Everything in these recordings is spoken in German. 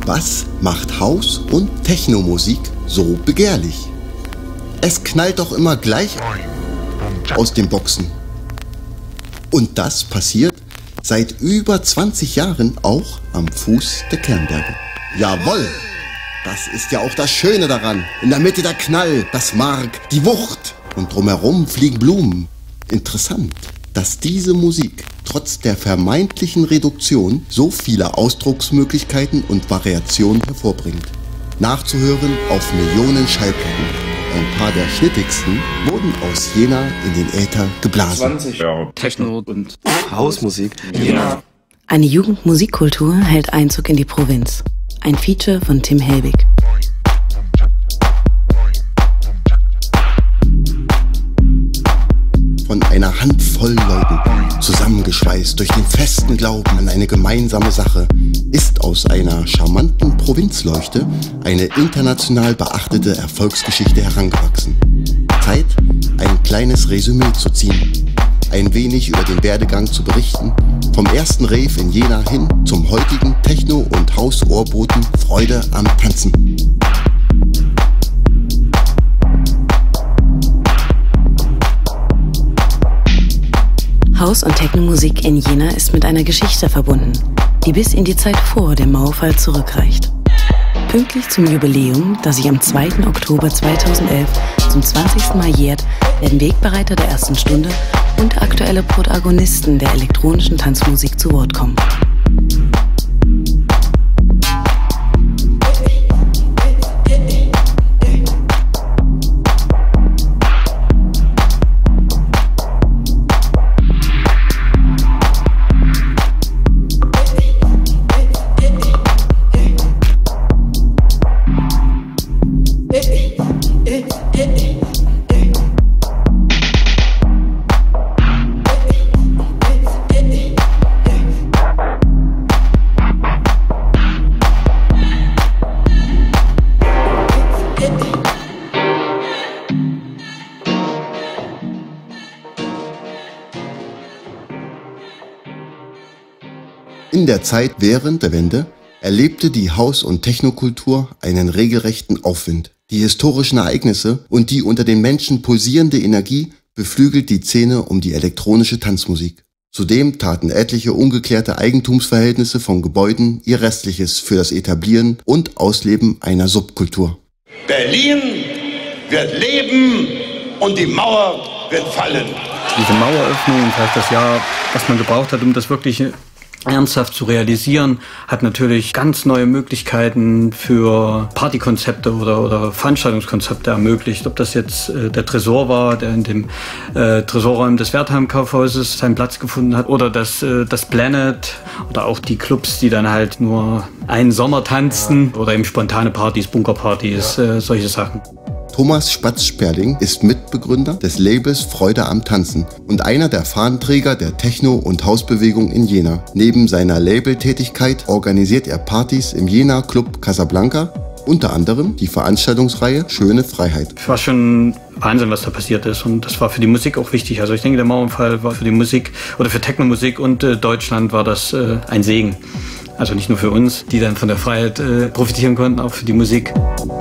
Was macht House- und Techno-Musik so begehrlich? Es knallt doch immer gleich aus den Boxen. Und das passiert seit über 20 Jahren auch am Fuß der Kernberge. Jawohl! Das ist ja auch das Schöne daran. In der Mitte der Knall, das Mark, die Wucht. Und drumherum fliegen Blumen. Interessant, dass diese Musik trotz der vermeintlichen Reduktion so viele Ausdrucksmöglichkeiten und Variationen hervorbringt. Nachzuhören auf Millionen Schallplatten. Ein paar der schnittigsten wurden aus Jena in den Äther geblasen. 20 Jahre Techno und Hausmusik. Jena. Eine Jugendmusikkultur hält Einzug in die Provinz. Ein Feature von Tim Helbig. Von einer Handvoll Leuten, zusammengeschweißt durch den festen Glauben an eine gemeinsame Sache, ist aus einer charmanten Provinzleuchte eine international beachtete Erfolgsgeschichte herangewachsen. Zeit, ein kleines Resümee zu ziehen, ein wenig über den Werdegang zu berichten, vom ersten Rave in Jena hin zum heutigen Techno- und House-Ohrboten Freude am Tanzen. House- und Techno-Musik in Jena ist mit einer Geschichte verbunden, die bis in die Zeit vor dem Mauerfall zurückreicht. Pünktlich zum Jubiläum, das sich am 2. Oktober 2011 zum 20. Mal jährt, werden Wegbereiter der ersten Stunde und aktuelle Protagonisten der elektronischen Tanzmusik zu Wort kommen. In der Zeit während der Wende erlebte die House- und Technokultur einen regelrechten Aufwind. Die historischen Ereignisse und die unter den Menschen pulsierende Energie beflügelt die Szene um die elektronische Tanzmusik. Zudem taten etliche ungeklärte Eigentumsverhältnisse von Gebäuden ihr Restliches für das Etablieren und Ausleben einer Subkultur. Berlin wird leben und die Mauer wird fallen. Diese Maueröffnung, vielleicht das Jahr, was man gebraucht hat, um das wirklich ernsthaft zu realisieren, hat natürlich ganz neue Möglichkeiten für Partykonzepte oder Veranstaltungskonzepte ermöglicht. Ob das jetzt der Tresor war, der in dem Tresorraum des Wertheim-Kaufhauses seinen Platz gefunden hat, oder das Planet oder auch die Clubs, die dann halt nur einen Sommer tanzten, oder eben spontane Partys, Bunkerpartys, solche Sachen. Thomas Spatz-Sperling ist Mitbegründer des Labels Freude am Tanzen und einer der Fahnenträger der Techno- und Hausbewegung in Jena. Neben seiner Labeltätigkeit organisiert er Partys im Jena Club Casablanca, unter anderem die Veranstaltungsreihe Schöne Freiheit. Es war schon Wahnsinn, was da passiert ist, und das war für die Musik auch wichtig. Also ich denke, der Mauerfall war für die Musik oder für Techno-Musik und Deutschland war das ein Segen. Also nicht nur für uns, die dann von der Freiheit profitieren konnten, auch für die Musik.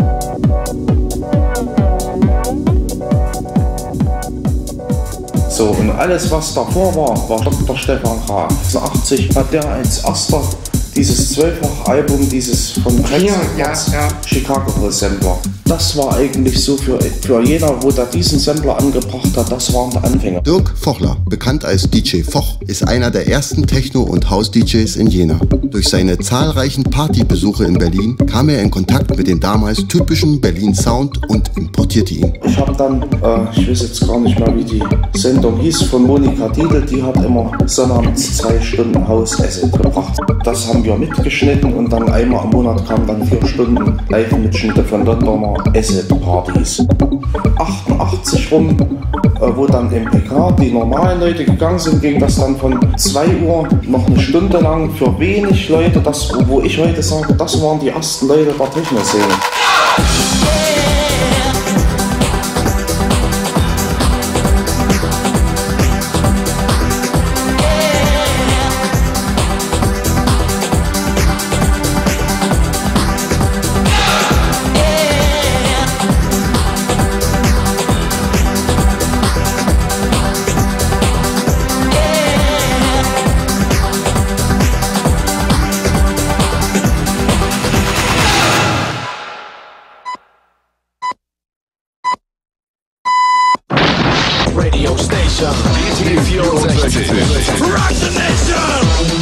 So, und alles, was davor war Dr. Stefan Graf. 1980 hat der als erster dieses 12-fach-Album, dieses von Chicago Sampler. Das war eigentlich so für jeder, wo da diesen Sampler angebracht hat, das waren die Anfänger. Dirk Vochler, bekannt als DJ Foch, ist einer der ersten Techno- und House-DJs in Jena. Durch seine zahlreichen Partybesuche in Berlin kam er in Kontakt mit dem damals typischen Berlin-Sound und importierte ihn. Ich habe dann, ich weiß jetzt gar nicht mehr, wie die Sendung hieß, von Monika Diedl, die hat immer sonnabends 2 Stunden House-Acid gebracht. Das haben wir mitgeschnitten und dann einmal im Monat kamen dann 4 Stunden Live-Mitschnitte von Londoner Acid-Partys. 88 rum, wo dann im PK die normalen Leute gegangen sind, ging das dann von 2 Uhr noch eine Stunde lang für wenig Leute, das, wo ich heute sage, das waren die ersten Leute der Techno-Szene. Rock the nation!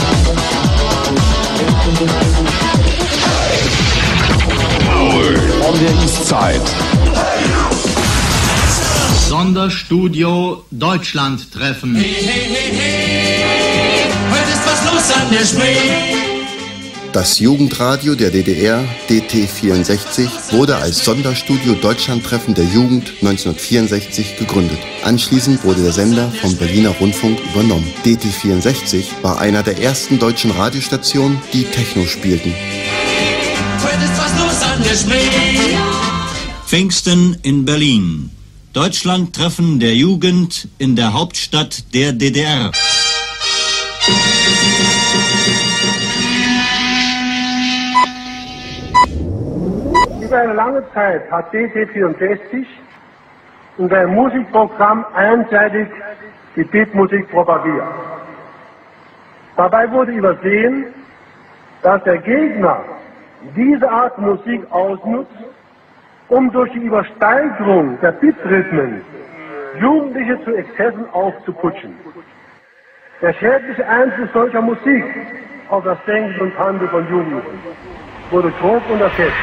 On der Eastside. Sonderstudio Deutschland-Treffen. Hey, hey, hey, hey, heute ist was los an der Spree. Das Jugendradio der DDR, DT64, wurde als Sonderstudio Deutschlandtreffen der Jugend 1964 gegründet. Anschließend wurde der Sender vom Berliner Rundfunk übernommen. DT64 war einer der ersten deutschen Radiostationen, die Techno spielten. Heute ist was los an der Spree. Pfingsten in Berlin. Deutschland-Treffen der Jugend in der Hauptstadt der DDR. Über eine lange Zeit hat DT64 in seinem Musikprogramm einseitig die Beatmusik propagiert. Dabei wurde übersehen, dass der Gegner diese Art Musik ausnutzt, um durch die Übersteigerung der Beatrhythmen Jugendliche zu Exzessen aufzuputschen. Der schädliche Einfluss solcher Musik auf das Denken und Handeln von Jugendlichen wurde grob unterschätzt.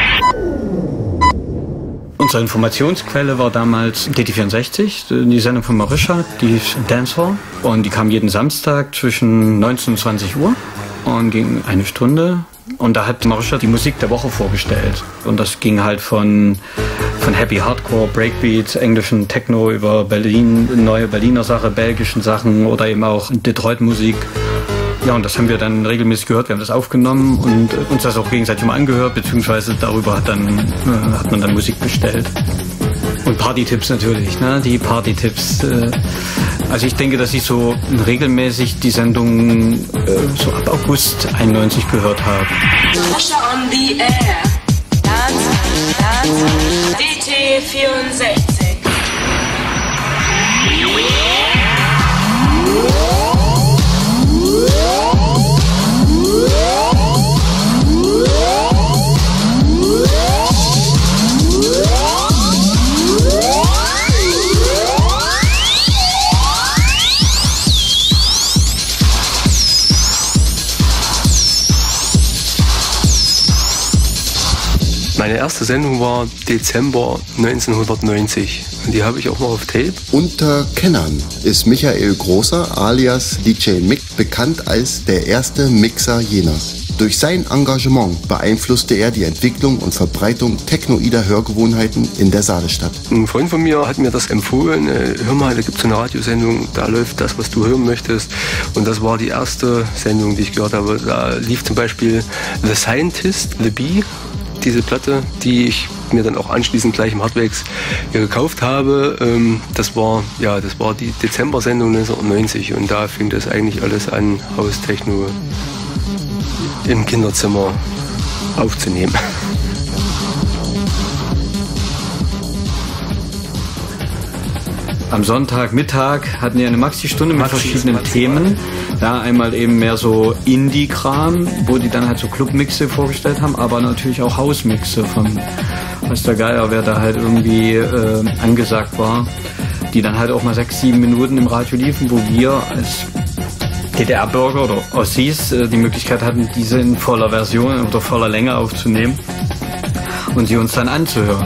Unsere Informationsquelle war damals DT64, die Sendung von Marisha, die Dancehall. Und die kam jeden Samstag zwischen 19 und 20 Uhr und ging eine Stunde. Und da hat Marisha die Musik der Woche vorgestellt. Und das ging halt von Happy Hardcore, Breakbeats, englischen Techno über Berlin, neue Berliner Sache, belgischen Sachen oder eben auch Detroit-Musik. Ja, und das haben wir dann regelmäßig gehört. Wir haben das aufgenommen und uns das auch gegenseitig mal angehört, beziehungsweise darüber hat man dann Musik bestellt. Und Partytipps natürlich, ne? Die Partytipps. Also ich denke, dass ich so regelmäßig die Sendung so ab August 91 gehört habe. Marisha on the air. Dance, DT64. Meine erste Sendung war Dezember 1990 und die habe ich auch noch auf Tape. Unter Kennern ist Michael Großer alias DJ Mick bekannt als der erste Mixer Jenas. Durch sein Engagement beeinflusste er die Entwicklung und Verbreitung technoider Hörgewohnheiten in der Saalestadt. Ein Freund von mir hat mir das empfohlen. Hör mal, da gibt es eine Radiosendung, da läuft das, was du hören möchtest. Und das war die erste Sendung, die ich gehört habe. Da lief zum Beispiel The Scientist, The Bee. Diese Platte, die ich mir dann auch anschließend gleich im Hardwax gekauft habe, das war die Dezember-Sendung 1990 und da fing das eigentlich alles an, Haustechno im Kinderzimmer aufzunehmen. Am Sonntagmittag hatten wir eine Maxi-Stunde mit verschiedenen Themen. Ja, einmal eben mehr so Indie-Kram, wo die dann halt so Club-Mixe vorgestellt haben, aber natürlich auch Hausmixe von weiß der Geier, wer da halt irgendwie angesagt war, die dann halt auch mal 6-7 Minuten im Radio liefen, wo wir als DDR-Bürger oder Ossis die Möglichkeit hatten, diese in voller Version oder voller Länge aufzunehmen und sie uns dann anzuhören.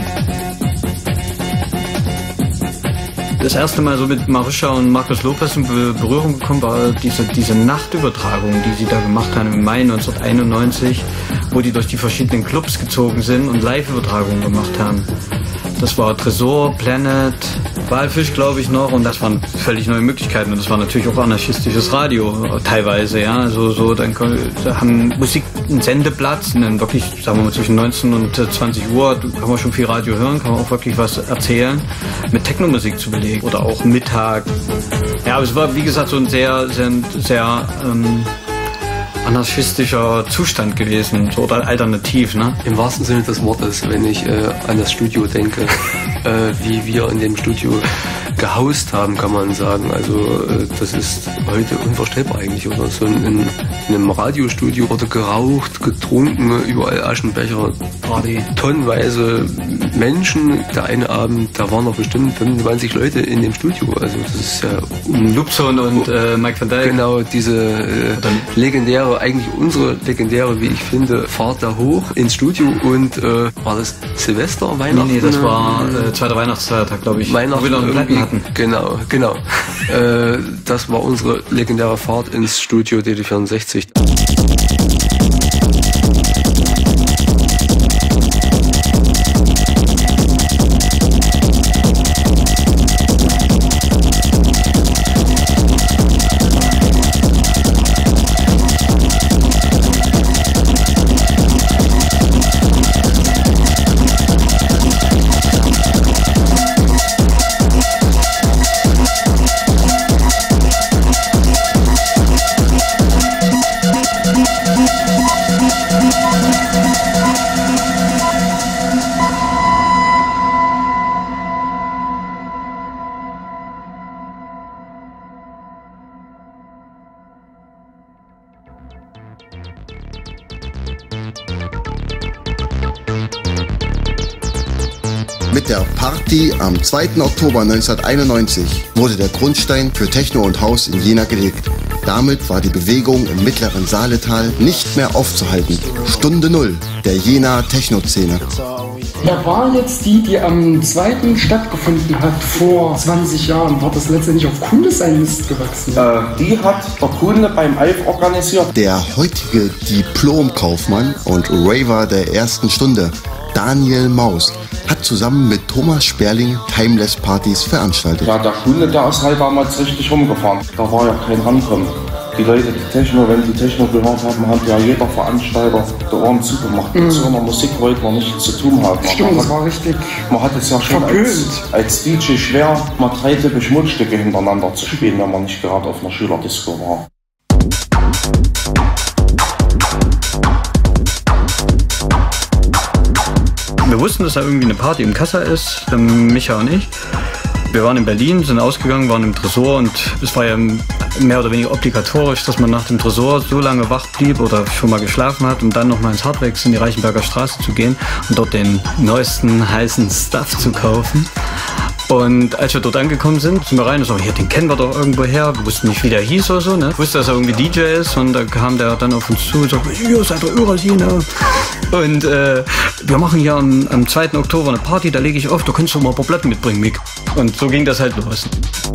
Das erste Mal so mit Marisha und Markus Lopez in Berührung gekommen war diese Nachtübertragung, die sie da gemacht haben im Mai 1991, wo die durch die verschiedenen Clubs gezogen sind und Live-Übertragungen gemacht haben. Das war Tresor, Planet, Walfisch, glaube ich noch, und das waren völlig neue Möglichkeiten und das war natürlich auch anarchistisches Radio teilweise, ja, also so, dann haben Musik einen Sendeplatz und dann wirklich, sagen wir mal, zwischen 19 und 20 Uhr kann man schon viel Radio hören, kann man auch wirklich was erzählen, mit Technomusik zu belegen oder auch Mittag. Ja, aber es war, wie gesagt, so ein sehr anarchistischer Zustand gewesen, so, oder alternativ, ne? Im wahrsten Sinne des Wortes, wenn ich an das Studio denke, wie wir in dem Studio gehaust haben, kann man sagen. Also das ist heute unvorstellbar eigentlich. Oder so in einem Radiostudio wurde geraucht, getrunken, überall Aschenbecher, Party. Tonnenweise Menschen. Der eine Abend, da waren noch bestimmt 25 Leute in dem Studio. Also das ist ja Lupson und Mike van Dijk. Genau, diese legendäre, eigentlich unsere legendäre, wie ich finde, Fahrt da hoch ins Studio. Und war das Silvester, Weihnachten? Nee, das war zweiter Weihnachtsfeiertag, glaube ich. Weihnachten, wo wir noch einen Platten hatten. Genau. Das war unsere legendäre Fahrt ins Studio DD64. Mit der Party am 2. Oktober 1991 wurde der Grundstein für Techno und House in Jena gelegt. Damit war die Bewegung im mittleren Saaletal nicht mehr aufzuhalten. Stunde Null der Jena Techno-Szene. Da war jetzt die am 2. stattgefunden hat vor 20 Jahren. War das letztendlich auf Kunde sein Mist gewachsen? Die hat der Kunde beim Alf organisiert. Der heutige Diplom-Kaufmann und Raver der ersten Stunde, Daniel Maus, hat zusammen mit Thomas Sperling Timeless-Partys veranstaltet. Ja, der Kunde, der ist halt damals richtig rumgefahren. Da war ja kein Rankommen. Die Leute, die Techno, wenn die Techno gehört haben, hat ja jeder Veranstalter die Ohren zugemacht. Mit so einer Musik wollte man nichts zu tun haben. Stimmt, das war richtig. Man hat es ja schon als DJ schwer, mal 3 typische Mundstücke hintereinander zu spielen, wenn man nicht gerade auf einer Schülerdisco war. Wir wussten, dass da irgendwie eine Party im Kassa ist, Micha und ich. Wir waren in Berlin, sind ausgegangen, waren im Tresor und es war ja mehr oder weniger obligatorisch, dass man nach dem Tresor so lange wach blieb oder schon mal geschlafen hat, um dann nochmal ins Hardwax in die Reichenberger Straße zu gehen und dort den neuesten heißen Stuff zu kaufen. Und als wir dort angekommen sind wir rein und so, hier, den kennen wir doch irgendwo her. Wir wussten nicht, wie der hieß oder so, ne? Ich wusste, dass er irgendwie DJ ist und da kam der dann auf uns zu und sagte, ihr seid doch Eurasina. Und wir machen hier am 2. Oktober eine Party, da lege ich auf, da kannst du mal ein paar Platten mitbringen, Mick. Und so ging das halt los.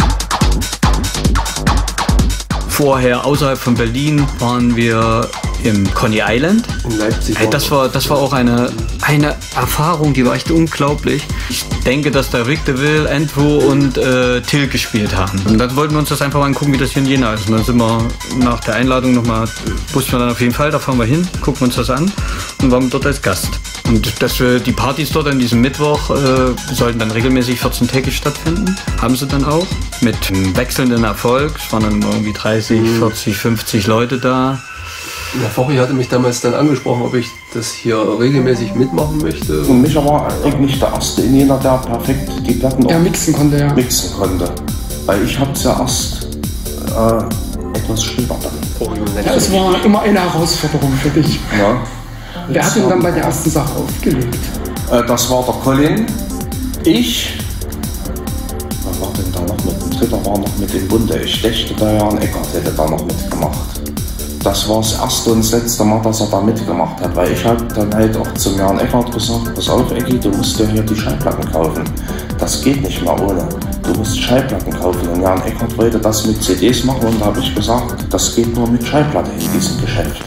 Vorher außerhalb von Berlin waren wir im Coney Island. In Leipzig. Hey, das war auch eine Erfahrung, die war echt unglaublich. Ich denke, dass da Rick DeVille, Andrew und Till gespielt haben. Und dann wollten wir uns das einfach mal angucken, wie das hier in Jena ist. Und dann sind wir nach der Einladung nochmal, wussten wir dann auf jeden Fall, da fahren wir hin, gucken uns das an und waren dort als Gast. Und dass wir die Partys dort an diesem Mittwoch sollten dann regelmäßig 14-tägig stattfinden. Haben sie dann auch. Mit wechselndem Erfolg. Es waren dann irgendwie 30, 40, 50 Leute da. Der Fori hatte mich damals dann angesprochen, ob ich das hier regelmäßig mitmachen möchte. Und Micha war eigentlich der Erste in Jena, der perfekt die Platten mixen konnte, ja. Mixen konnte. Weil ich hab's ja erst etwas später dann. Ja, es war immer eine Herausforderung für dich. Ja. Wer hat ihn dann bei der ersten Sache aufgelegt? Das war der Colin, ich. Wer war denn da noch mit? Ein Dritter war noch mit im Bunde. Ich dächte, der Jan Eckert hätte da noch mitgemacht. Das war das erste und das letzte Mal, dass er da mitgemacht hat, weil ich habe dann halt auch zum Jan Eckert gesagt, pass auf Ecki, du musst dir hier die Schallplatten kaufen. Das geht nicht mehr ohne. Du musst Schallplatten kaufen. Und Jan Eckert wollte das mit CDs machen und da habe ich gesagt, das geht nur mit Schallplatte in diesem Geschäft.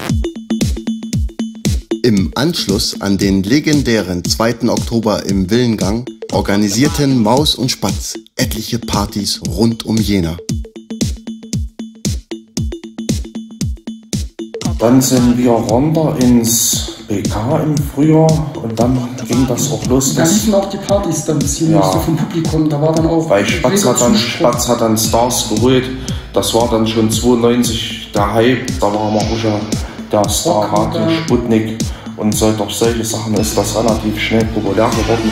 Im Anschluss an den legendären 2. Oktober im Villengang organisierten Maus und Spatz etliche Partys rund um Jena. Dann sind wir runter ins BK im Frühjahr und dann ging das auch los. Da liefen auch die Partys dann beziehungsweise ja. Vom Publikum, da war dann auch... Weil Spatz hat dann Stars geholt, das war dann schon 92 der Hype, da war immer auch der Star Radio Sputnik und durch solche Sachen ist das relativ schnell populär geworden.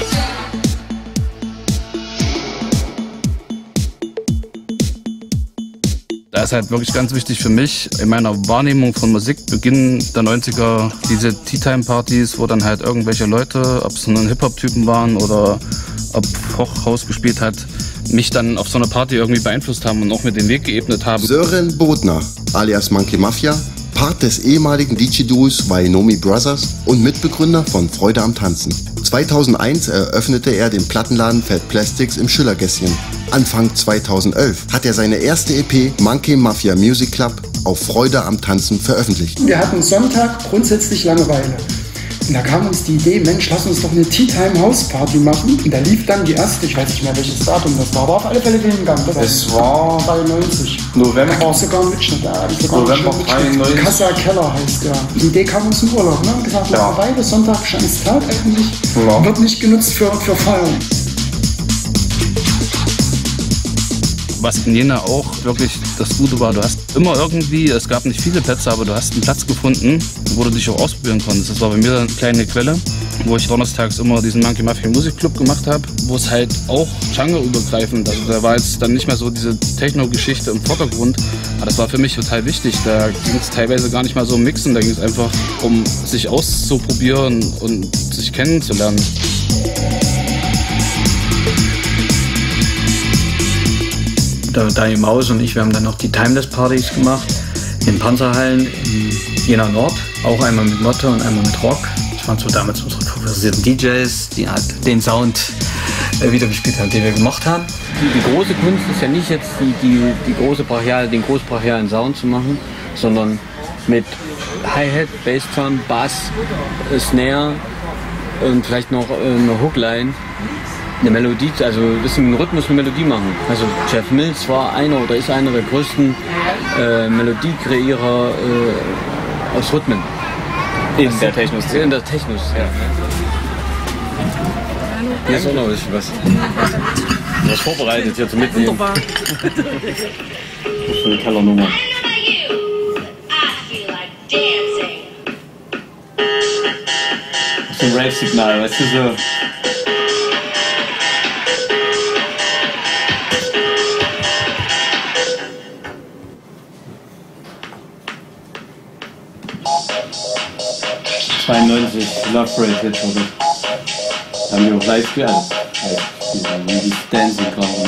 Da ist halt wirklich ganz wichtig für mich in meiner Wahrnehmung von Musik, Beginn der 90er, diese Tea-Time-Partys, wo dann halt irgendwelche Leute, ob es nun Hip-Hop-Typen waren oder ob Hochhaus gespielt hat, mich dann auf so eine Party irgendwie beeinflusst haben und auch mir den Weg geebnet haben. Sören Bodner, alias Monkey Mafia, Part des ehemaligen DJ-Duos Wainomi Brothers und Mitbegründer von Freude am Tanzen. 2001 eröffnete er den Plattenladen Fat Plastics im Schillergässchen. Anfang 2011 hat er seine erste EP Monkey Mafia Music Club auf Freude am Tanzen veröffentlicht. Wir hatten Sonntag grundsätzlich Langeweile. Und da kam uns die Idee, Mensch, lass uns doch eine Tea-Time-House-Party machen. Und da lief dann die erste, ich weiß nicht mehr welches Datum das war, aber auf alle Fälle Villengang. Es war 93. November. Sogar einen Mitschnitt. November 93. Casa Keller heißt der. Die Idee kam uns im Urlaub. Ne? Und gesagt, ja. Beide Sonntag Schanztag eigentlich ja. Wird nicht genutzt für Feiern. Was in Jena auch wirklich das Gute war, du hast immer irgendwie, es gab nicht viele Plätze, aber du hast einen Platz gefunden, wo du dich auch ausprobieren konntest. Das war bei mir eine kleine Quelle, wo ich donnerstags immer diesen Monkey Mafia Music Club gemacht habe, wo es halt auch genreübergreifend, also da war jetzt dann nicht mehr so diese Techno-Geschichte im Vordergrund, aber das war für mich total wichtig. Da ging es teilweise gar nicht mal so um Mixen, da ging es einfach um sich auszuprobieren und sich kennenzulernen. Daniel Maus und ich, wir haben dann noch die Timeless-Partys gemacht in Panzerhallen in Jena Nord, auch einmal mit Motte und einmal mit Rock. Das waren so damals unsere favorisierten DJs, die halt den Sound wieder gespielt haben, den wir gemacht haben. Die große Kunst ist ja nicht jetzt den groß brachialen Sound zu machen, sondern mit Hi-Hat, Bassdrum, Bass, Snare und vielleicht noch eine Hookline. Eine Melodie, also ein bisschen einen Rhythmus, eine Melodie machen. Also Jeff Mills war ist einer der größten Melodiekreierer aus Rhythmen. In der Techno-Szene. In der Techno-Szene. Hier ist auch noch was. Was vorbereitet hier zum Mitnehmen. Wunderbar. Das ist eine Kellernummer. Das ist ein Rave-Signal, weißt du so. Love Parade jetzt schon. Haben wir auch live gehört. Wie die Dancing kommen.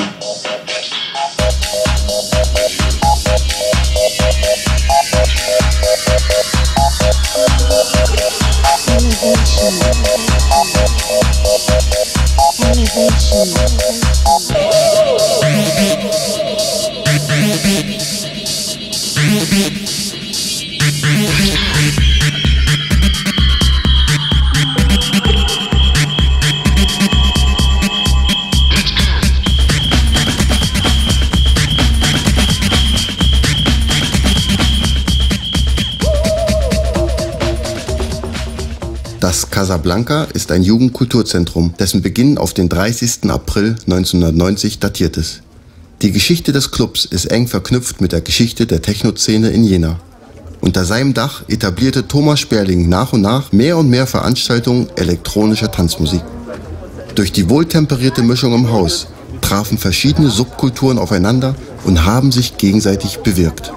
Das Casablanca ist ein Jugendkulturzentrum, dessen Beginn auf den 30. April 1990 datiert ist. Die Geschichte des Clubs ist eng verknüpft mit der Geschichte der Techno-Szene in Jena. Unter seinem Dach etablierte Thomas Sperling nach und nach mehr und mehr Veranstaltungen elektronischer Tanzmusik. Durch die wohltemperierte Mischung im Haus trafen verschiedene Subkulturen aufeinander und haben sich gegenseitig bewirkt.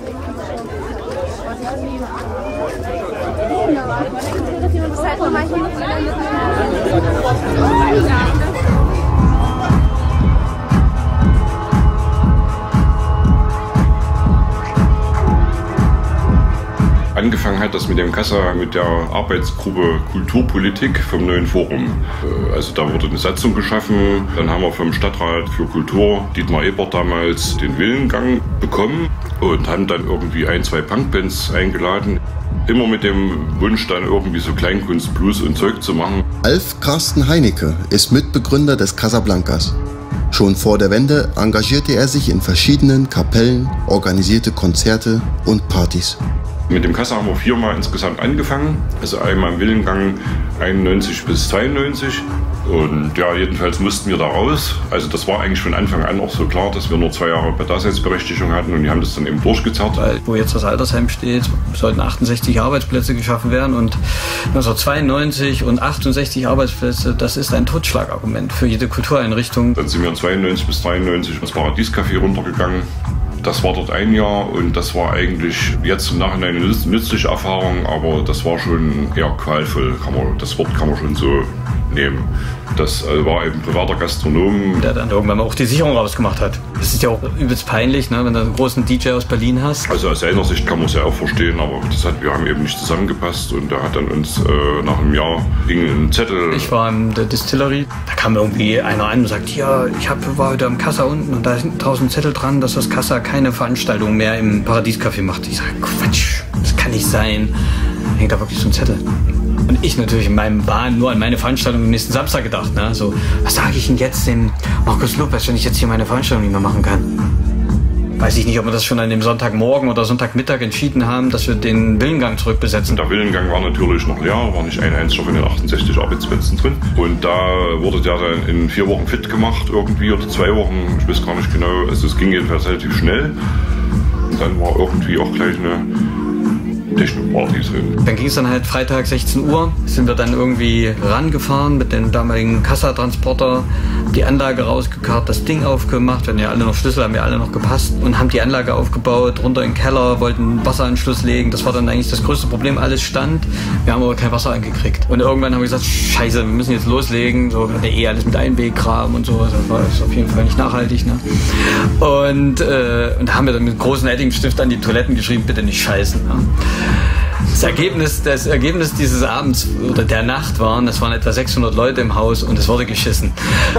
Angefangen hat das mit dem Kassa, mit der Arbeitsgruppe Kulturpolitik vom neuen Forum. Also da wurde eine Satzung geschaffen. Dann haben wir vom Stadtrat für Kultur, Dietmar Ebert damals, den Villengang bekommen und haben dann irgendwie 1, 2 Punkbands eingeladen. Immer mit dem Wunsch, dann irgendwie so Kleinkunst, Blues und Zeug zu machen. Alf Carsten Heinecke ist Mitbegründer des Casablancas. Schon vor der Wende engagierte er sich in verschiedenen Kapellen, organisierte Konzerte und Partys. Mit dem Kassa haben wir 4-mal insgesamt angefangen. Also einmal im Willengang 91 bis 92. Und ja, jedenfalls mussten wir da raus. Also das war eigentlich von Anfang an auch so klar, dass wir nur 2 Jahre Daseinsberechtigung hatten und die haben das dann eben durchgezerrt. Weil, wo jetzt das Altersheim steht, sollten 68 Arbeitsplätze geschaffen werden und 1992 und 68 Arbeitsplätze, das ist ein Totschlagargument für jede Kultureinrichtung. Dann sind wir 92 bis 93 ins Paradiescafé runtergegangen. Das war dort 1 Jahr und das war eigentlich jetzt im Nachhinein eine nützliche Erfahrung, aber das war schon eher qualvoll, das Wort kann man schon so nehmen. Das war eben ein privater Gastronom. Der dann irgendwann mal auch die Sicherung rausgemacht hat. Das ist ja auch übelst peinlich, ne, wenn du einen großen DJ aus Berlin hast. Also aus seiner Sicht kann man es ja auch verstehen, aber wir haben eben nicht zusammengepasst und der hat dann uns nach einem Jahr ging ein Zettel. Ich war in der Distillery, da kam irgendwie einer an und sagt, ja, war heute am Kassa unten und da sind 1000 Zettel dran, dass das Kassa keine Veranstaltung mehr im Paradiescafé macht. Ich sage, Quatsch, das kann nicht sein. Hängt da wirklich so ein Zettel. Und ich natürlich in meinem Bahn nur an meine Veranstaltung am nächsten Samstag gedacht. Ne? So, was sage ich denn jetzt dem Markus Lopez, wenn ich jetzt hier meine Veranstaltung nicht mehr machen kann? Weiß ich nicht, ob wir das schon an dem Sonntagmorgen oder Sonntagmittag entschieden haben, dass wir den Willengang zurückbesetzen. Der Willengang war natürlich noch leer, war nicht ein einziger von den 68 Arbeitsplätzen drin. Und da wurde der dann in 4 Wochen fit gemacht irgendwie oder 2 Wochen, ich weiß gar nicht genau. Also es ging jedenfalls relativ schnell. Und dann war irgendwie auch gleich eine Techno-Party drin. Dann ging es dann halt Freitag 16 Uhr, sind wir dann irgendwie rangefahren mit dem damaligen Kassa-Transporter, die Anlage rausgekarrt, das Ding aufgemacht, wir hatten ja alle noch Schlüssel, haben ja alle noch gepasst und haben die Anlage aufgebaut, runter in den Keller, wollten einen Wasseranschluss legen, das war dann eigentlich das größte Problem, alles stand, wir haben aber kein Wasser angekriegt. Und irgendwann haben wir gesagt, scheiße, wir müssen jetzt loslegen, so, wir hatten ja alles mit Einwegkram und so, das war auf jeden Fall nicht nachhaltig. Ne? Und da haben wir dann mit großem Eddingstift an die Toiletten geschrieben, bitte nicht scheißen. Ne? Das Ergebnis dieses Abends oder der Nacht waren, es waren etwa 600 Leute im Haus und es wurde geschissen.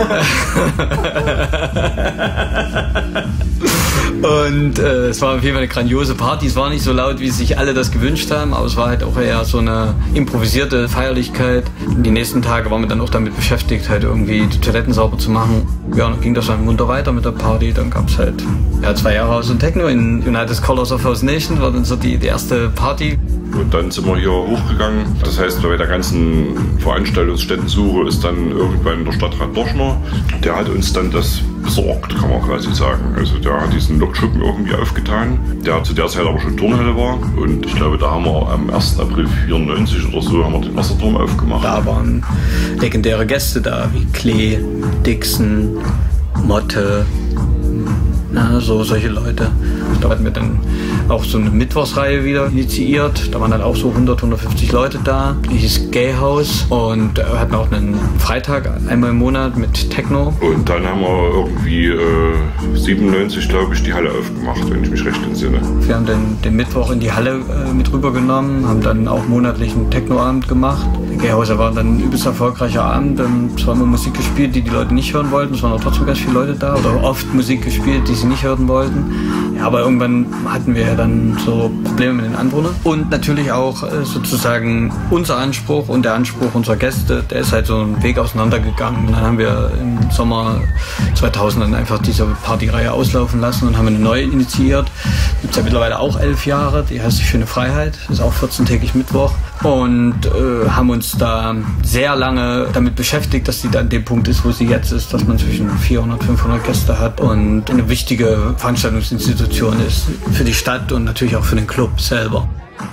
Und es war auf jeden Fall eine grandiose Party. Es war nicht so laut, wie sich alle das gewünscht haben, aber es war halt auch eher so eine improvisierte Feierlichkeit. Die nächsten Tage waren wir dann auch damit beschäftigt, halt irgendwie die Toiletten sauber zu machen. Ja, und dann ging das dann munter weiter mit der Party. Dann gab es halt 2 Jahre House und Techno in United Colors of House Nation, war dann so die erste Party. Und dann sind wir hier hochgegangen. Das heißt, bei der ganzen Veranstaltungsstättensuche ist dann irgendwann der Stadtrat Dorschner. Der hat uns dann das besorgt, kann man quasi sagen. Also der hat diesen Lokschuppen irgendwie aufgetan, der zu der Zeit aber schon Turnhalle war. Und ich glaube, da haben wir am 1. April 94 oder so haben wir den Wasserturm aufgemacht. Da waren legendäre Gäste da, wie Klee, Dixon, Motte, so solche Leute. Da hatten wir dann auch so eine Mittwochsreihe wieder initiiert. Da waren dann auch so 100, 150 Leute da. Die hieß Gay House und wir hatten auch einen Freitag einmal im Monat mit Techno. Und dann haben wir irgendwie 97, glaube ich, die Halle aufgemacht, wenn ich mich recht entsinne. Wir haben dann den Mittwoch in die Halle mit rübergenommen, haben dann auch monatlich einen Technoabend gemacht. Der Gay House war dann ein übelst erfolgreicher Abend. Es war immer Musik gespielt, die Leute nicht hören wollten. Es waren auch trotzdem ganz viele Leute da. Oder oft Musik gespielt, die sie nicht hören wollten. Ja, aber irgendwann hatten wir dann so Probleme mit den Anwohnern. Und natürlich auch sozusagen unser Anspruch und der Anspruch unserer Gäste, der ist halt so einen Weg auseinandergegangen. Und dann haben wir im Sommer 2000 dann einfach diese Partyreihe auslaufen lassen und haben eine neue initiiert. Gibt es ja mittlerweile auch 11 Jahre, die heißt Die schöne Freiheit, das ist auch 14-tägig Mittwoch. Und haben uns da sehr lange damit beschäftigt, dass die da an dem Punkt ist, wo sie jetzt ist, dass man zwischen 400, 500 Gäste hat und eine wichtige Veranstaltungsinstitution ist für die Stadt und natürlich auch für den Club selber.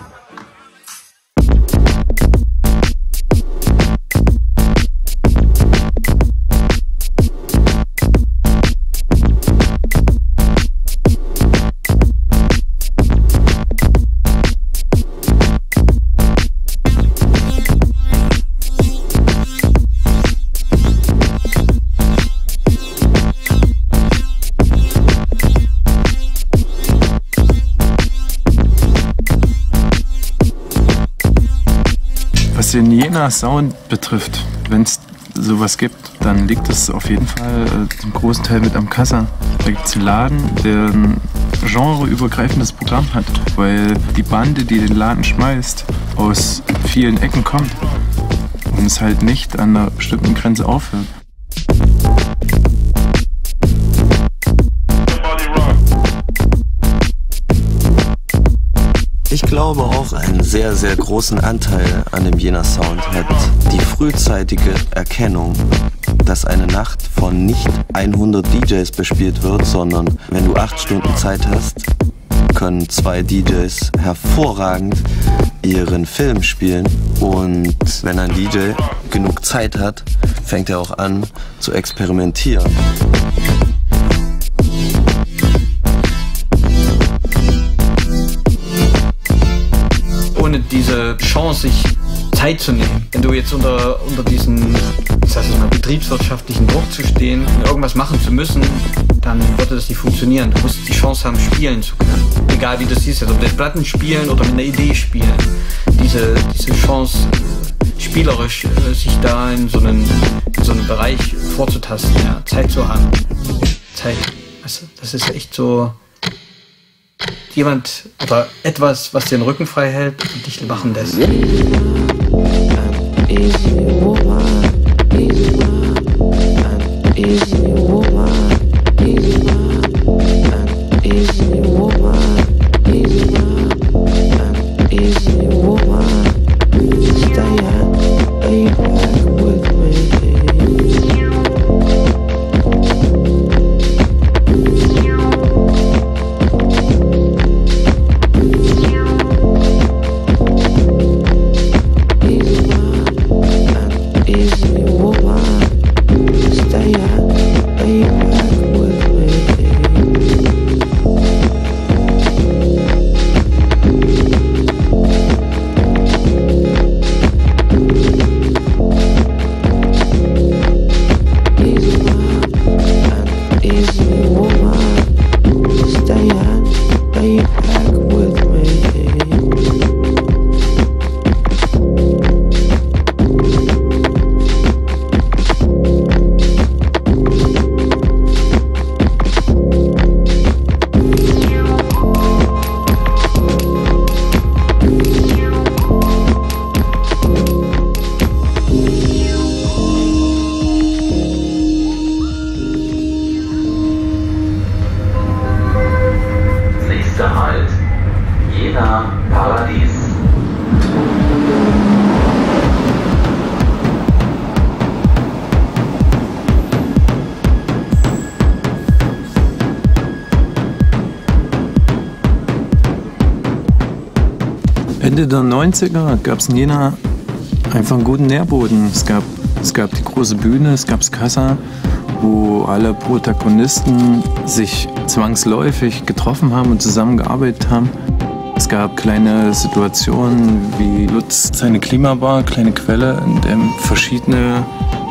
Was den Jenaer Sound betrifft, wenn es sowas gibt, dann liegt es auf jeden Fall zum großen Teil mit am Kassa. Da gibt es einen Laden, der genreübergreifendes Programm hat, weil die Bande, die den Laden schmeißt, aus vielen Ecken kommt und es halt nicht an einer bestimmten Grenze aufhört. Ich glaube auch, einen sehr, sehr großen Anteil an dem Jena Sound hat die frühzeitige Erkennung, dass eine Nacht von nicht 100 DJs bespielt wird, sondern wenn du 8 Stunden Zeit hast, können 2 DJs hervorragend ihren Film spielen. Und wenn ein DJ genug Zeit hat, fängt er auch an zu experimentieren. Ohne diese Chance, sich Zeit zu nehmen, wenn du jetzt unter diesen, ich sag jetzt mal, betriebswirtschaftlichen Druck zu stehen, irgendwas machen zu müssen, dann würde das nicht funktionieren. Du musst die Chance haben, spielen zu können. Egal wie du siehst, ob mit Platten spielen oder mit einer Idee spielen. Diese Chance, spielerisch sich da in so einen Bereich vorzutasten, ja, Zeit zu haben. Zeit, weißt du, das ist echt so jemand oder etwas, was dir den Rücken frei hält und dich machen lässt. Ende der 90er gab es in Jena einfach einen guten Nährboden. Es gab die große Bühne, es gab das Kassa, wo alle Protagonisten sich zwangsläufig getroffen haben und zusammengearbeitet haben. Es gab kleine Situationen wie Lutz seine Klimabar, kleine Quelle, in der verschiedene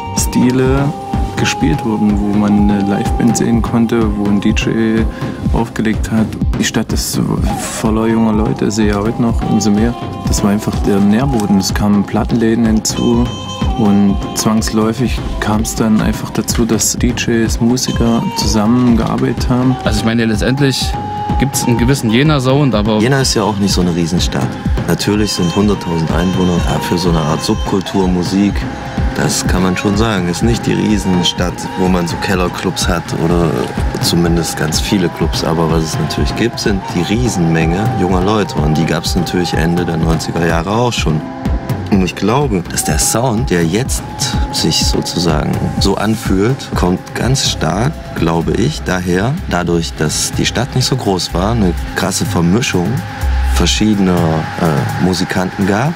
Stile gespielt wurden, wo man eine Liveband sehen konnte, wo ein DJ aufgelegt hat. Die Stadt ist voller junger Leute, sehe ich ja heute noch, umso mehr. Das war einfach der Nährboden. Es kamen Plattenläden hinzu und zwangsläufig kam es dann einfach dazu, dass DJs, Musiker zusammengearbeitet haben. Also ich meine, letztendlich gibt es einen gewissen Jena-Sound, aber... Jena ist ja auch nicht so eine Riesenstadt. Natürlich sind 100.000 Einwohner für so eine Art Subkultur, Musik. Das kann man schon sagen. Ist nicht die Riesenstadt, wo man so Kellerclubs hat oder zumindest ganz viele Clubs. Aber was es natürlich gibt, sind die Riesenmenge junger Leute. Und die gab es natürlich Ende der 90er Jahre auch schon. Und ich glaube, dass der Sound, der jetzt sich sozusagen so anfühlt, kommt ganz stark, glaube ich, dadurch, dass die Stadt nicht so groß war, eine krasse Vermischung verschiedener Musikanten gab.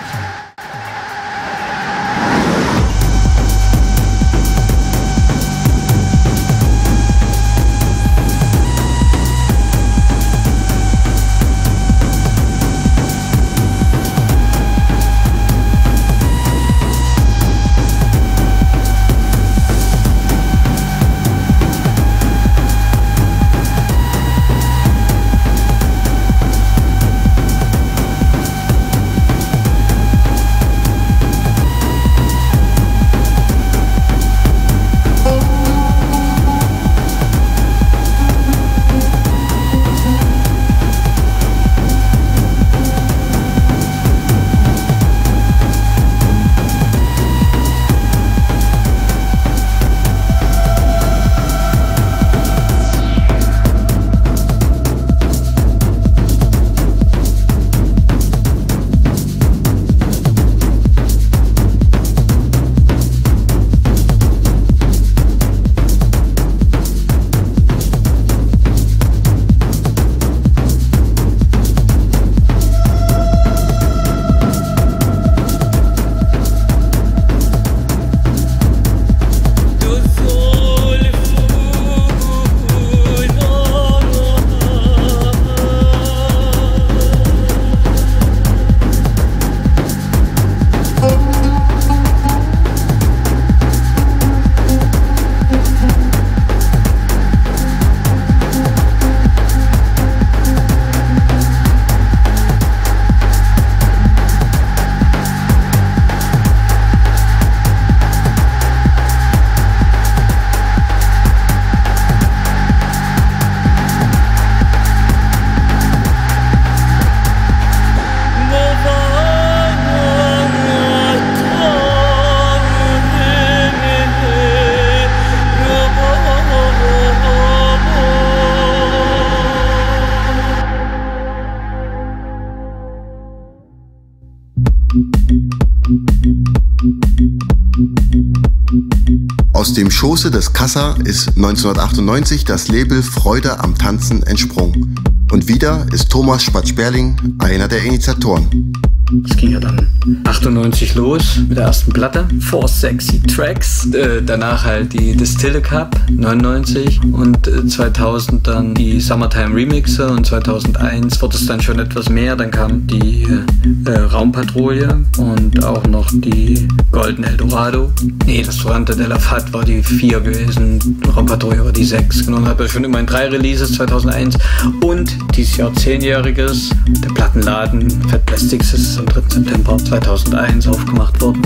Aus dem Schoße des Kassa ist 1998 das Label Freude am Tanzen entsprungen. Und wieder ist Thomas Spatz-Sperling einer der Initiatoren. Es ging ja dann 98 los mit der ersten Platte, 4 Sexy Tracks, danach halt die Distille Cup, 99 und 2000 dann die Summertime Remixe und 2001 wurde es dann schon etwas mehr, dann kam die Raumpatrouille und auch noch die Golden Eldorado. Nee, das Restaurante de la Fat war die 4 gewesen, Raumpatrouille war die 6, genau, hat schon immerhin 3 Releases 2001 und dieses Jahr 10-jähriges, der Plattenladen Fat Plastics ist am 3. September 2001 aufgemacht worden.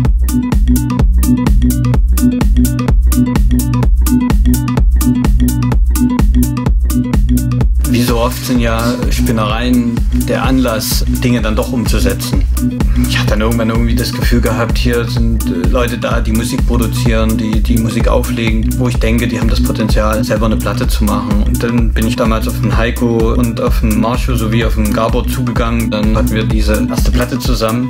Wie so oft sind ja Spinnereien der Anlass, Dinge dann doch umzusetzen. Ich hatte dann irgendwann irgendwie das Gefühl gehabt, hier sind Leute da, die Musik produzieren, die Musik auflegen, wo ich denke, die haben das Potenzial, selber eine Platte zu machen. Und dann bin ich damals auf den Heiko und auf den Marsho sowie auf den Gabor zugegangen. Dann hatten wir diese erste Platte zusammen.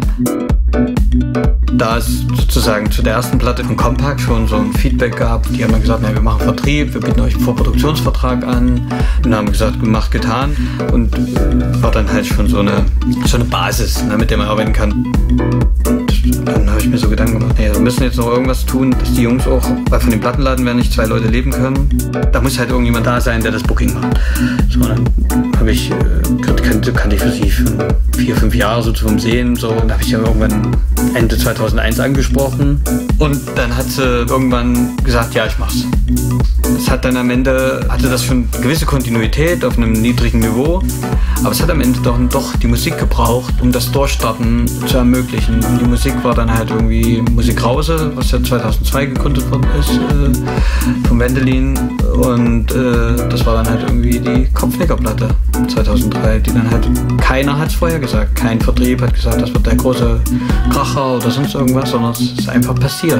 Da es sozusagen zu der ersten Platte von Compact schon so ein Feedback gab, die haben dann gesagt, wir machen Vertrieb, wir bieten euch einen Vorproduktionsvertrag an. Und haben gesagt, gemacht, getan. Und war dann halt schon so eine Basis, mit der man arbeiten kann. Und dann habe ich mir so Gedanken gemacht, wir müssen jetzt noch irgendwas tun, dass die Jungs auch, weil von dem Plattenladen werden nicht 2 Leute leben können. Da muss halt irgendjemand da sein, der das Booking macht. So, dann habe ich, kannte ich für sie schon 4, 5 Jahre so zum Sehen. So, und da habe ich ja irgendwann Ende 2001 angesprochen. Und dann hat sie irgendwann gesagt, ja, ich mach's. Es hat dann am Ende, hatte das schon eine gewisse Kontinuität auf einem niedrigen Niveau, aber es hat am Ende doch die Musik gebraucht, um das Durchstarten zu ermöglichen. Und die Musik war dann halt irgendwie Musik Krause, was ja 2002 gegründet worden ist, von Wendelin. Und das war dann halt irgendwie die Kopfnickerplatte 2003, die dann halt, keiner hat es vorher gesagt. Kein Vertrieb hat gesagt, das wird der große Kracher oder sonst irgendwas, sondern es ist einfach passiert.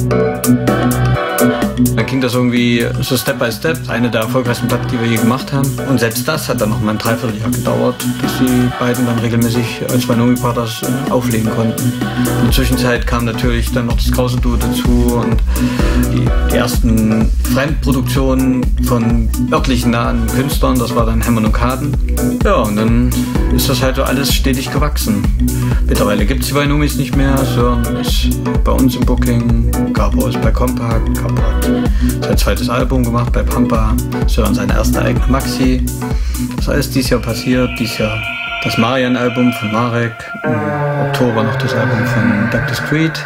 Dann ging das irgendwie so Step by Step, eine der erfolgreichsten Platten, die wir je gemacht haben. Und selbst das hat dann noch mal ein Dreivierteljahr gedauert, bis die beiden dann regelmäßig als Vanomi Brothers auflegen konnten. In der Zwischenzeit kam natürlich dann noch das Krause Duo dazu und die ersten Fremdproduktionen von örtlichen nahen Künstlern, das war dann Hämmern und Karten. Ja, und dann ist das halt so alles stetig gewachsen. Mittlerweile gibt es die Vanomis nicht mehr, Sören ist bei uns im Booking, Gabor ist bei Compact, Gabor hat sein zweites Album gemacht bei Pampa, Sören seine erste eigene Maxi. Das ist alles dieses Jahr passiert, dieses Jahr das Marian-Album von Marek, im Oktober noch das Album von Doug Discreet.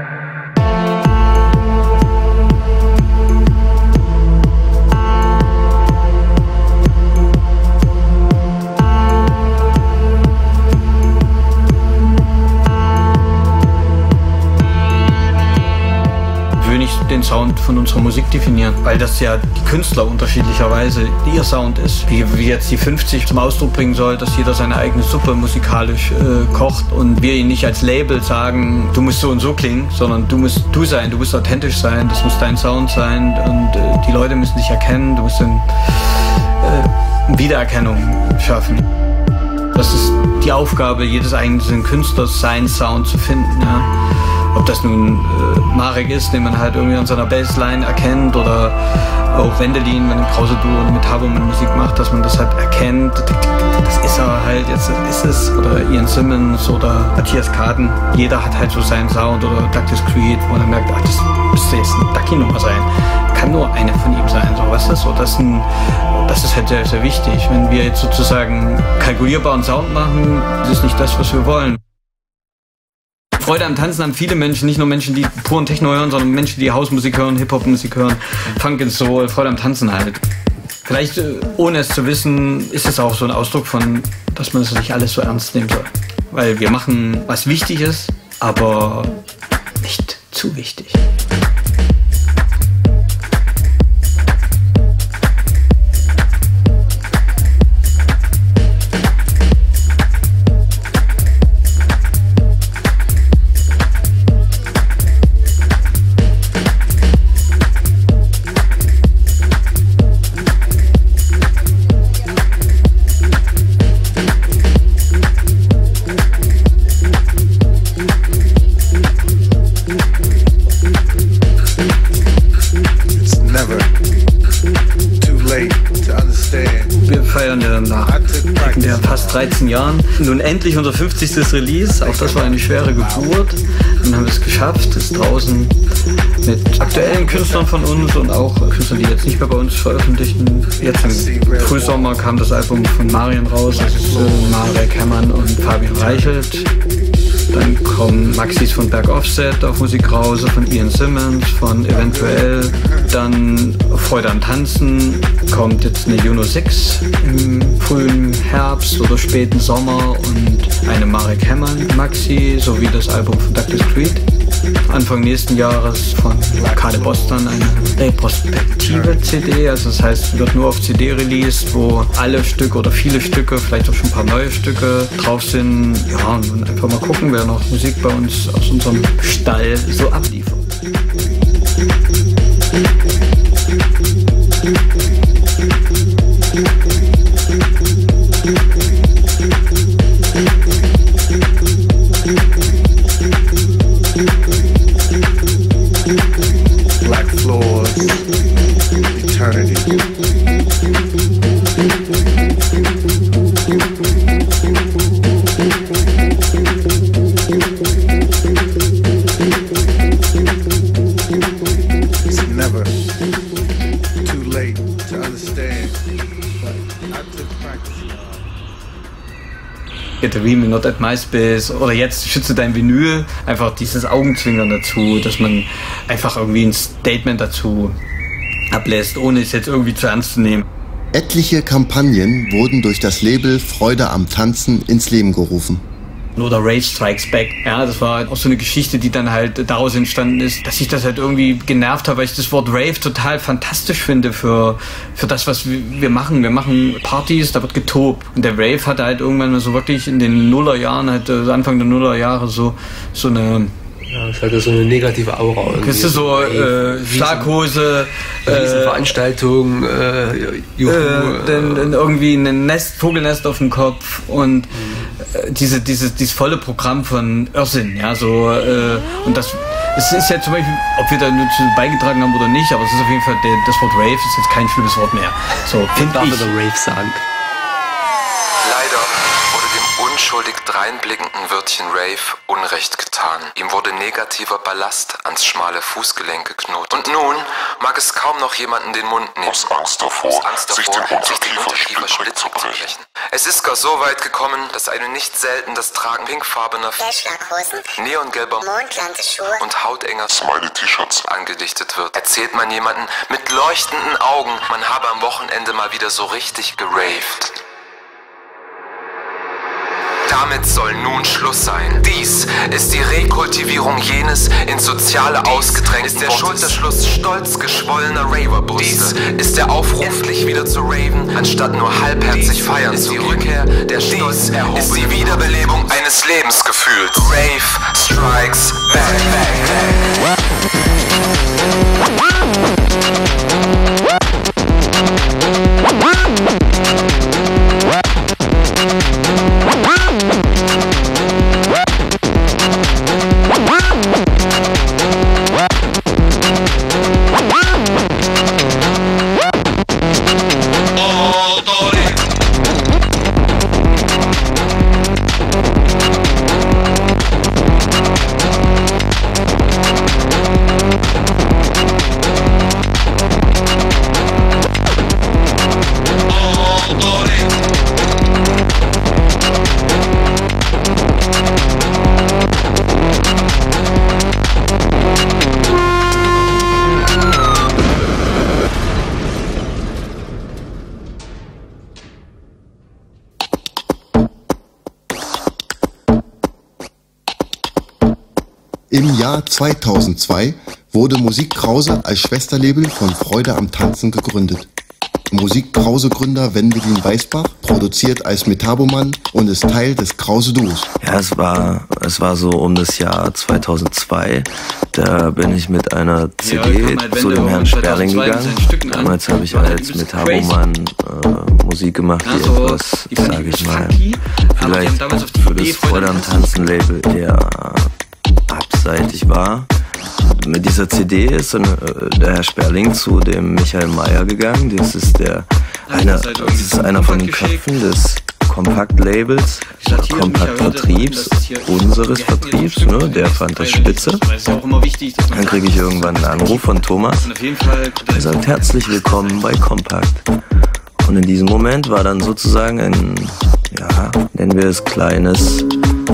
Den Sound von unserer Musik definieren, weil das ja die Künstler unterschiedlicherweise ihr Sound ist. Wie jetzt die 50 zum Ausdruck bringen soll, dass jeder seine eigene Suppe musikalisch kocht und wir ihn nicht als Label sagen, du musst so und so klingen, sondern du musst du sein, du musst authentisch sein, das muss dein Sound sein und die Leute müssen dich erkennen, du musst eine Wiedererkennung schaffen. Das ist die Aufgabe jedes einzelnen Künstlers, seinen Sound zu finden. Ja. Ob das nun Marek ist, den man halt irgendwie an seiner Bassline erkennt, oder auch Wendelin, wenn ein Krause Duo mit Habermann Musik macht, dass man das halt erkennt. Das ist er halt, jetzt ist es. Oder Ian Simmons oder Matthias Kaden. Jeder hat halt so seinen Sound, oder Doug Discreet, wo man merkt, das müsste jetzt eine Ducky-Nummer sein. Kann nur eine von ihm sein. So, was ist so? Das ist halt sehr, sehr wichtig. Wenn wir jetzt sozusagen kalkulierbaren Sound machen, das ist nicht das, was wir wollen. Freude am Tanzen haben viele Menschen, nicht nur Menschen, die puren Techno hören, sondern Menschen, die Hausmusik hören, Hip-Hop-Musik hören, Funk and Soul, Freude am Tanzen halt. Vielleicht, ohne es zu wissen, ist es auch so ein Ausdruck von, dass man es nicht alles so ernst nehmen soll. Weil wir machen, was wichtig ist, aber nicht zu wichtig. 13 Jahren. Nun endlich unser 50. Release. Auch das war eine schwere Geburt. Dann haben wir es geschafft. Es ist draußen mit aktuellen Künstlern von uns und auch Künstlern, die jetzt nicht mehr bei uns veröffentlichen. Jetzt im Frühsommer kam das Album von Marian raus. Das ist Marek Herrmann und Fabian Reichelt. Dann kommen Maxis von Berg Offset auf Musik Krause, von Ian Simmons, von Eventuell. Dann Freude am Tanzen, kommt jetzt eine Juno 6 im frühen Herbst oder späten Sommer und eine Marek Herrmann Maxi sowie das Album von Douglas Creed. Anfang nächsten Jahres von Kade Boston eine retrospektive CD, also das heißt, wird nur auf CD released, wo alle Stücke oder viele Stücke, vielleicht auch schon ein paar neue Stücke drauf sind. Ja, und einfach mal gucken, wer noch Musik bei uns aus unserem Stall so abliefert. Black floors, eternity. It's never too late to understand. I took practice. Get a Remi Not at MySpace oder jetzt schütze dein Vinyl, einfach dieses Augenzwinkern dazu, dass man einfach irgendwie ein Statement dazu ablässt, ohne es jetzt irgendwie zu ernst zu nehmen. Etliche Kampagnen wurden durch das Label Freude am Tanzen ins Leben gerufen. Oder Rave Strikes Back. Ja, das war auch so eine Geschichte, die dann halt daraus entstanden ist, dass ich das halt irgendwie genervt habe, weil ich das Wort Rave total fantastisch finde für das, was wir machen. Wir machen Partys, da wird getobt. Und der Rave hatte halt irgendwann mal so wirklich in den Nullerjahren, halt Anfang der Nullerjahre so eine... Ja, es hatte so eine negative Aura. Kriegst du so Schlaghose, Veranstaltung, dann irgendwie ein Vogelnest auf dem Kopf und dieses volle Programm von Irrsinn, ja, so und das es ist ja zum Beispiel, ob wir da nur zu beigetragen haben oder nicht, aber es ist auf jeden Fall das Wort Rave ist jetzt kein schlimmes Wort mehr. So finde ich. Rave sagen. Leider wurde dem unschuldig dreinblickenden Wörtchen Rave Unrecht getan. Ihm wurde negativer Ballast ans schmale Fußgelenk geknotet. Und nun mag es kaum noch jemanden den Mund nehmen. Aus Angst davor, sich den Unterkiefer splitzen zu brechen. Es ist gar so weit gekommen, dass eine nicht selten das Tragen pinkfarbener neongelber Mondlandeschuhe und hautenger Smiley-T-Shirts angedichtet wird. Erzählt man jemanden mit leuchtenden Augen, man habe am Wochenende mal wieder so richtig geraved. Damit soll nun Schluss sein. Dies ist die Rekultivierung jenes ins Soziale ausgedrängten ist der Schulterschluss stolz geschwollener Raverbrüste. Dies ist der Aufruf, endlich wieder zu raven, anstatt nur halbherzig feiern zu gehen. Ist die Rückkehr der Stolz ist die Wiederbelebung eines Lebensgefühls. Rave Strikes Back. Im Jahr 2002 wurde Musik Krause als Schwesterlabel von Freude am Tanzen gegründet. Musik Krause-Gründer Wendelin Weißbach produziert als Metaboman und ist Teil des Krause-Duos. Ja, es war so um das Jahr 2002. Da bin ich mit einer CD zu dem Herrn Sperling gegangen. Damals habe ich als Metaboman Musik gemacht, die etwas, sage ich mal, vielleicht für das Freude am Tanzen-Label eher abseitig war. Mit dieser CD ist dann der Herr Sperling zu dem Michael Mayer gegangen. Das ist einer von den Köpfen des Kompakt-Labels, Kompakt-Vertriebs, unseres Vertriebs, ne, der fand das spitze. Dann kriege ich irgendwann einen Anruf von Thomas, der sagt, herzlich willkommen bei Kompakt. Und in diesem Moment war dann sozusagen ein, ja, nennen wir es kleines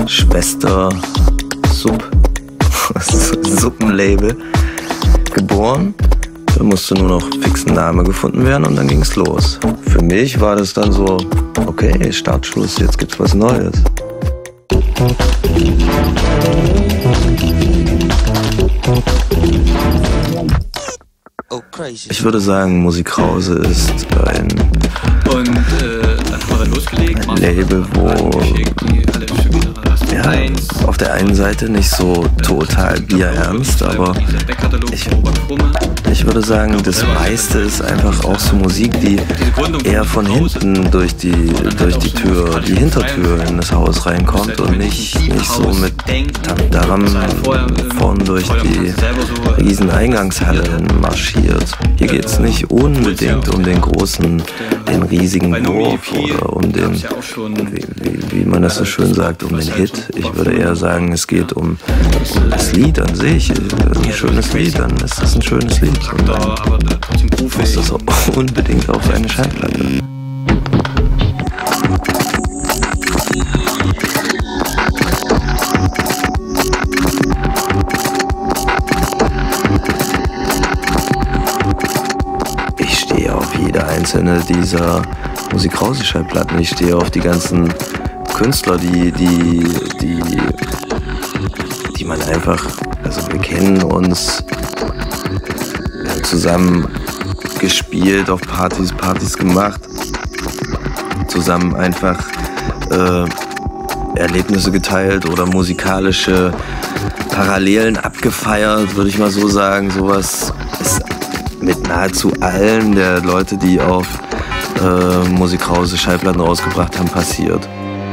Schwester-Suppenlabel geboren. Da musste nur noch fix ein Name gefunden werden und dann ging's los. Für mich war das dann so, okay, Startschluss, jetzt gibt's was Neues. Ich würde sagen, Musikkrause ist ein Label, wo ja, auf der einen Seite nicht so total bierernst, aber ich würde sagen, das meiste ist einfach auch so Musik, die eher von hinten durch die Tür, die Hintertür in das Haus reinkommt und nicht so mit Tamtam vorn durch die riesen Eingangshalle marschiert. Hier geht es nicht unbedingt um den riesigen Wurf oder um den, wie man das so schön sagt, um den Hit. Ich würde eher sagen, es geht um das Lied an sich. Ein schönes Lied, dann ist das ein schönes Lied. Und dann muss das auch unbedingt auf eine Schallplatte. Ich stehe auf jede einzelne dieser Musikkrause-Schallplatten. Ich stehe auf die ganzen Künstler, die man einfach, also wir kennen uns, zusammen gespielt, auf Partys gemacht, zusammen einfach Erlebnisse geteilt oder musikalische Parallelen abgefeiert, würde ich mal so sagen. Sowas ist mit nahezu allen der Leute, die auf Musikkrause Schallplatten rausgebracht haben, passiert.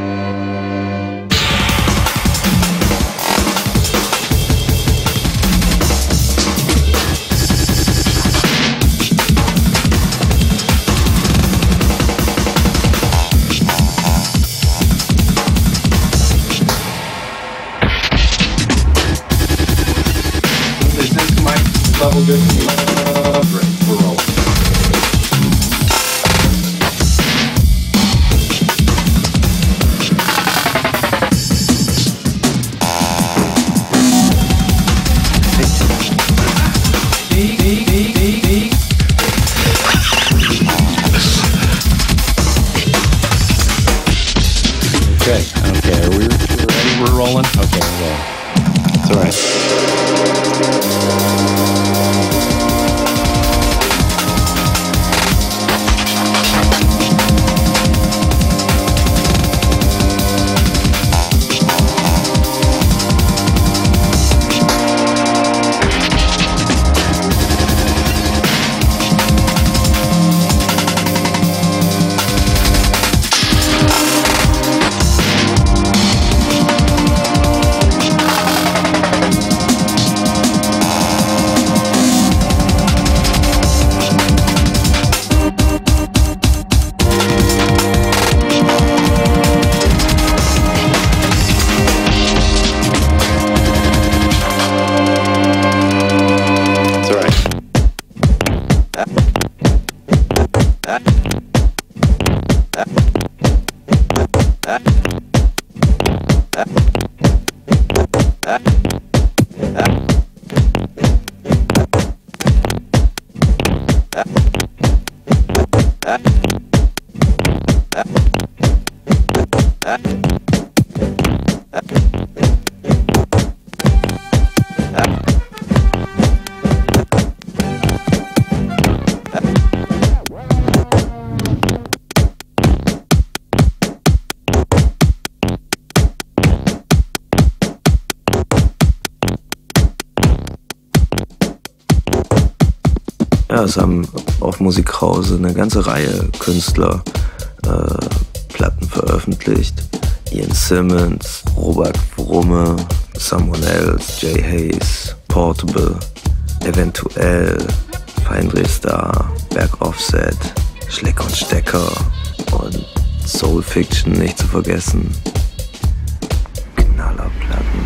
Ja, es haben auf Musikkrause eine ganze Reihe Künstler Platten veröffentlicht. Ian Simmons, Robert Brumme, Someone Else, Jay Hayes, Portable, Eventuell, Feindrehstar, Berg Offset, Schleck und Stecker und Soul Fiction nicht zu vergessen. Knallerplatten.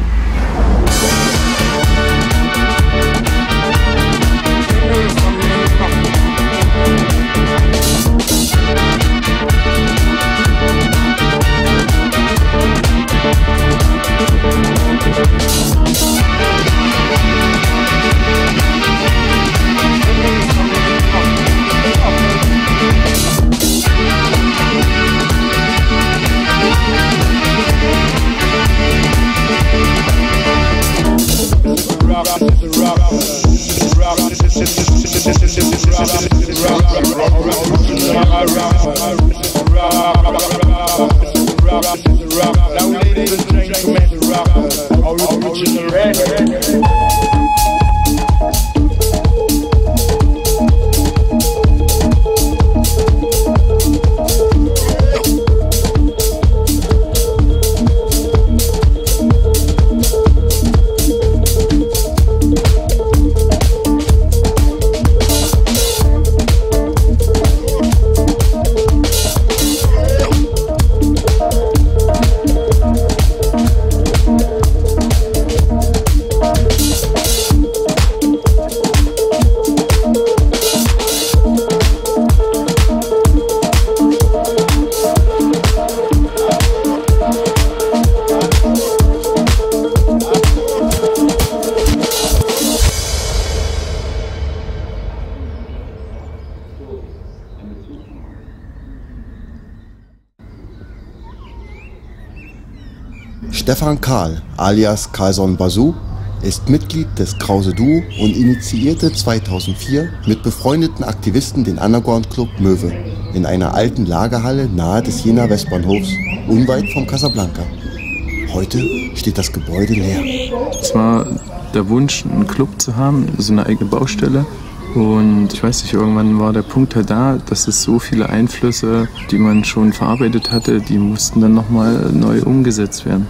Stefan Karl alias Carlson Basu ist Mitglied des Krause Duo und initiierte 2004 mit befreundeten Aktivisten den Underground-Club Möwe in einer alten Lagerhalle nahe des Jenaer Westbahnhofs, unweit vom Casablanca. Heute steht das Gebäude leer. Es war der Wunsch, einen Club zu haben, so eine eigene Baustelle. Und ich weiß nicht, irgendwann war der Punkt halt da, dass es so viele Einflüsse, die man schon verarbeitet hatte, die mussten dann nochmal neu umgesetzt werden.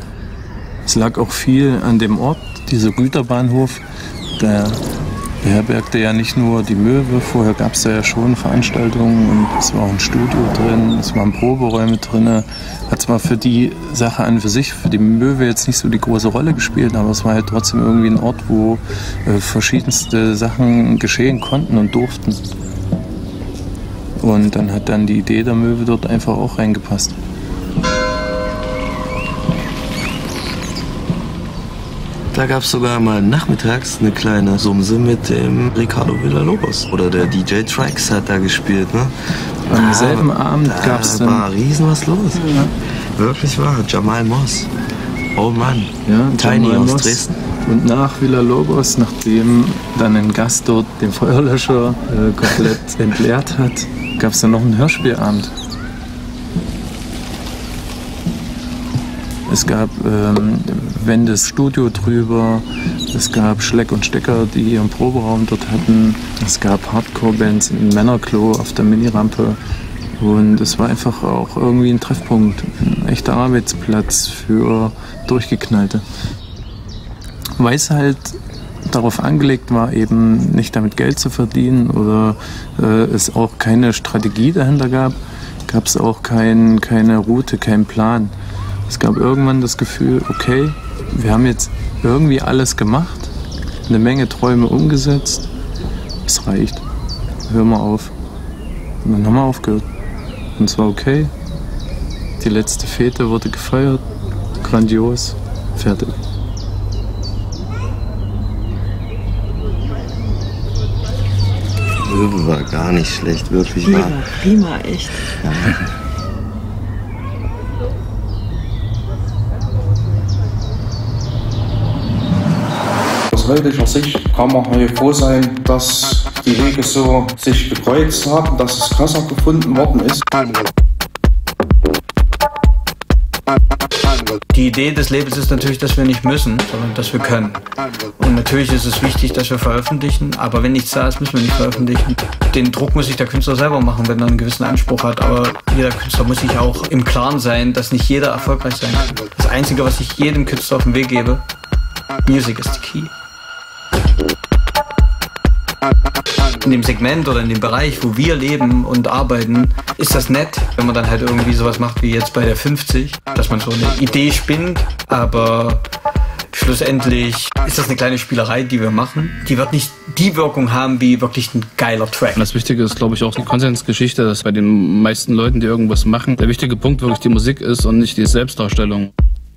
Es lag auch viel an dem Ort, dieser Güterbahnhof, der beherbergte ja nicht nur die Möwe, vorher gab es da ja schon Veranstaltungen und es war auch ein Studio drin, es waren Proberäume drin. Hat zwar für die Sache an für sich, für die Möwe jetzt nicht so die große Rolle gespielt, aber es war halt trotzdem irgendwie ein Ort, wo verschiedenste Sachen geschehen konnten und durften. Und dann hat dann die Idee der Möwe dort einfach auch reingepasst. Da gab es sogar mal nachmittags eine kleine Sumse mit dem Ricardo Villalobos. Oder der DJ Trax hat da gespielt, ne? Am selben Abend gab es dann... Da war riesen was los. Ja. Wirklich wahr. Jamal Moss. Oh Mann. Ja, Tiny Jamal aus Moss. Dresden. Und nach Villalobos, nachdem dann ein Gast dort den Feuerlöscher komplett entleert hat, gab es dann noch einen Hörspielabend. Es gab Wendes Studio drüber, es gab Schleck und Stecker, die ihren Proberaum dort hatten. Es gab Hardcore-Bands im Männerklo auf der Minirampe. Und es war einfach auch irgendwie ein Treffpunkt, ein echter Arbeitsplatz für Durchgeknallte. Weil es halt darauf angelegt war, eben nicht damit Geld zu verdienen oder es auch keine Strategie dahinter gab, gab es auch keine Route, keinen Plan. Es gab irgendwann das Gefühl, okay, wir haben jetzt irgendwie alles gemacht, eine Menge Träume umgesetzt, es reicht, hör mal auf. Und dann haben wir aufgehört. Und es war okay, die letzte Fete wurde gefeiert, grandios, fertig. Möwe war gar nicht schlecht, wirklich wahr. Prima, echt. Ja. Aus heutiger Sicht kann man hier froh sein, dass die Wege so sich gekreuzt haben, dass es Kassa gefunden worden ist. Die Idee des Labels ist natürlich, dass wir nicht müssen, sondern dass wir können. Und natürlich ist es wichtig, dass wir veröffentlichen, aber wenn nichts da ist, müssen wir nicht veröffentlichen. Den Druck muss sich der Künstler selber machen, wenn er einen gewissen Anspruch hat, aber jeder Künstler muss sich auch im Klaren sein, dass nicht jeder erfolgreich sein kann. Das Einzige, was ich jedem Künstler auf den Weg gebe, Music is the key. in dem Segment oder in dem Bereich, wo wir leben und arbeiten, ist das nett, wenn man dann halt irgendwie sowas macht wie jetzt bei der 50, dass man so eine Idee spinnt, aber schlussendlich ist das eine kleine Spielerei, die wir machen. Die wird nicht die Wirkung haben wie wirklich ein geiler Track. Das Wichtige ist, glaube ich, auch die Konsensgeschichte, dass bei den meisten Leuten, die irgendwas machen, der wichtige Punkt wirklich die Musik ist und nicht die Selbstdarstellung.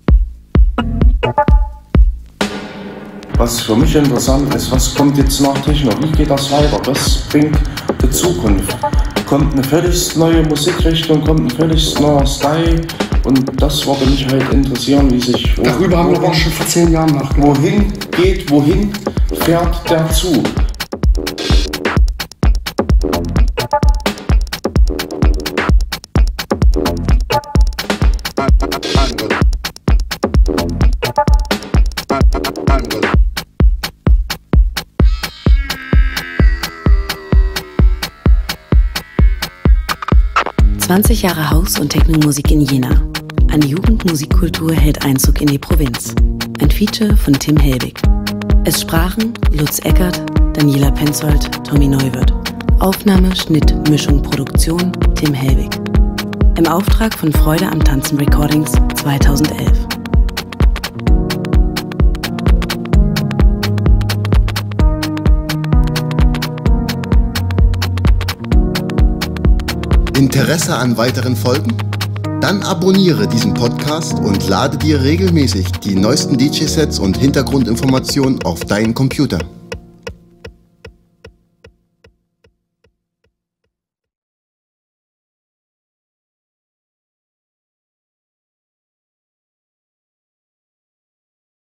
Was für mich interessant ist, was kommt jetzt nach Techno? Wie geht das weiter? Was bringt die Zukunft? Kommt eine völlig neue Musikrichtung, kommt ein völlig neuer Style? Und das würde mich halt interessieren, wie sich... Darüber haben wir auch schon vor 10 Jahren nachgedacht. Wohin fährt der Zug? »20 Jahre Haus- und Techno-Musik in Jena. Eine Jugendmusikkultur hält Einzug in die Provinz.« Ein Feature von Tim Helbig. Es sprachen Lutz Eckert, Daniela Penzold, Tommy Neuwirth. Aufnahme, Schnitt, Mischung, Produktion Tim Helbig. Im Auftrag von Freude am Tanzen Recordings 2011. Interesse an weiteren Folgen? Dann abonniere diesen Podcast und lade dir regelmäßig die neuesten DJ-Sets und Hintergrundinformationen auf deinen Computer.